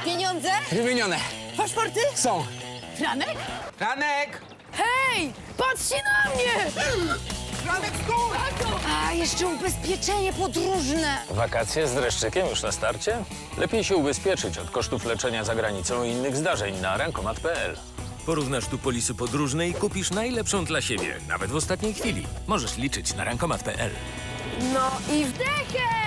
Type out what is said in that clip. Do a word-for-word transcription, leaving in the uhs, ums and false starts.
Pieniądze? Wymienione. Paszporty? Są. Franek? Franek! Hej! Patrzcie na mnie! Franek, stój! A, jeszcze ubezpieczenie podróżne. Wakacje z dreszczykiem już na starcie? Lepiej się ubezpieczyć od kosztów leczenia za granicą i innych zdarzeń na rankomat kropka p l. Porównasz tu polisy podróżne i kupisz najlepszą dla siebie, nawet w ostatniej chwili. Możesz liczyć na rankomat kropka p l. No i wdechę!